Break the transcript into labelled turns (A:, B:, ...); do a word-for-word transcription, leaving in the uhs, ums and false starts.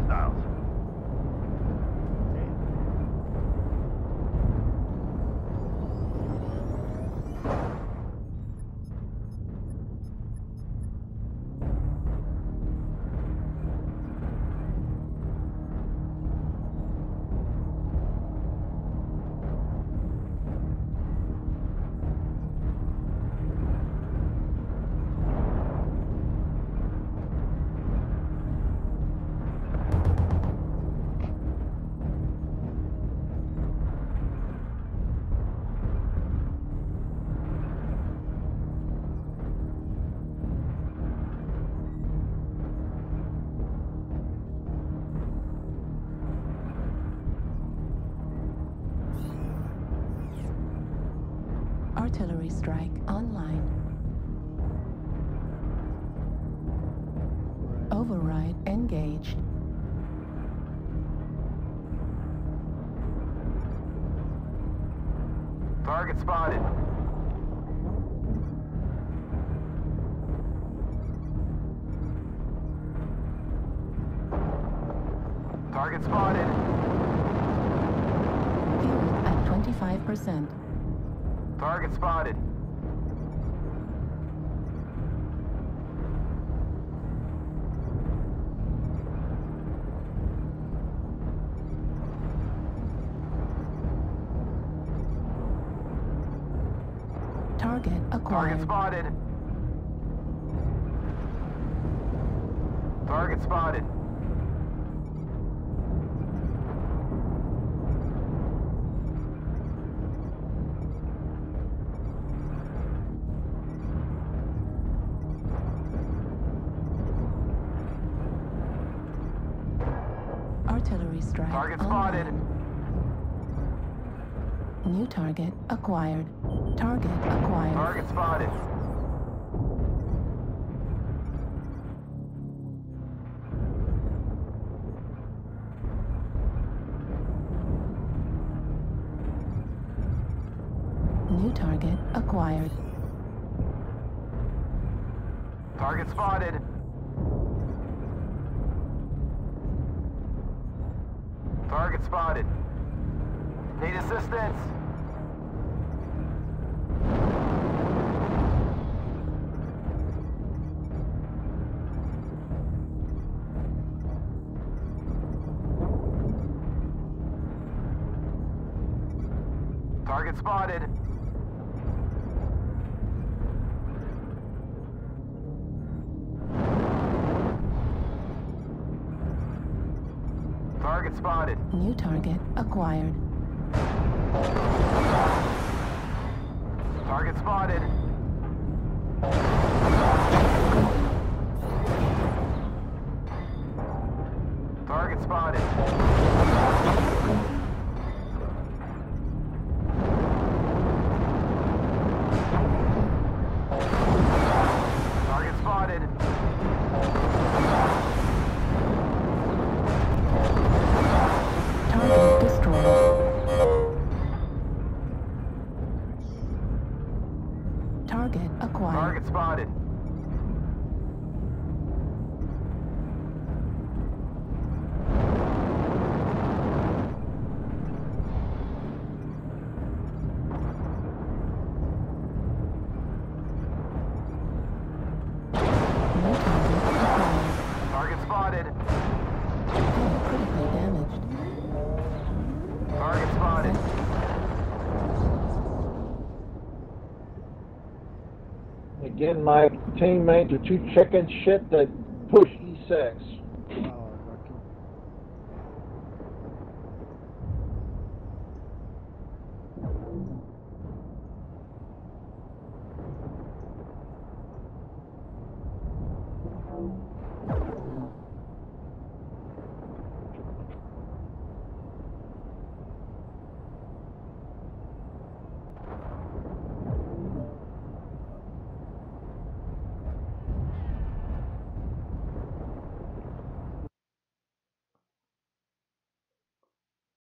A: hostiles.
B: Artillery strike online. Override engaged.
A: Target spotted. Target spotted.
B: Fuel at twenty-five percent.
A: Target spotted.
B: Target acquired.
A: Target spotted. Target spotted.
B: Artillery strike
A: Target
B: online.
A: spotted.
B: New target acquired. Target acquired.
A: Target spotted.
B: New target acquired.
A: Target spotted. Target spotted. Need assistance. Target spotted. Target spotted.
B: New target acquired.
A: Target spotted. Target spotted. Target spotted.
B: Target destroyed. Target acquired.
A: Target spotted.
B: New target acquired.
A: Target spotted.
B: Oh, critically damaged.
A: Target spotted.
C: Again, my teammates are too chicken shit to push E six.